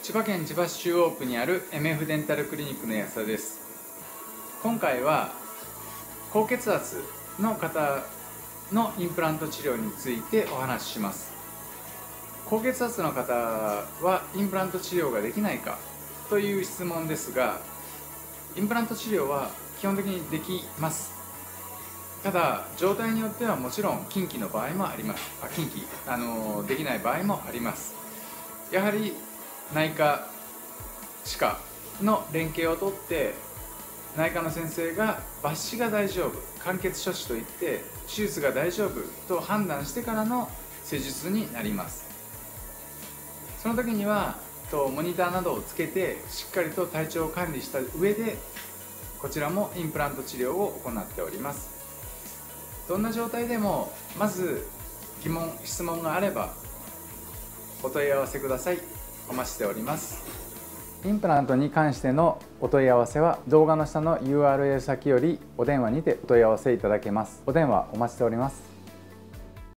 千葉県千葉市中央区にある MF デンタルクリニックの安田です。今回は高血圧の方のインプラント治療についてお話しします。高血圧の方はインプラント治療ができないかという質問ですが、インプラント治療は基本的にできます。ただ状態によってはもちろん近畿の場合もあります。できない場合もあります。やはり内科歯科の連携をとって内科の先生が抜歯が大丈夫、完結処置といって手術が大丈夫と判断してからの施術になります。その時にはモニターなどをつけてしっかりと体調を管理した上でこちらもインプラント治療を行っております。どんな状態でもまず疑問・質問があればお問い合わせください。お待ちしております。インプラントに関してのお問い合わせは動画の下の URL 先よりお電話にてお問い合わせいただけます。お電話お待ちしております。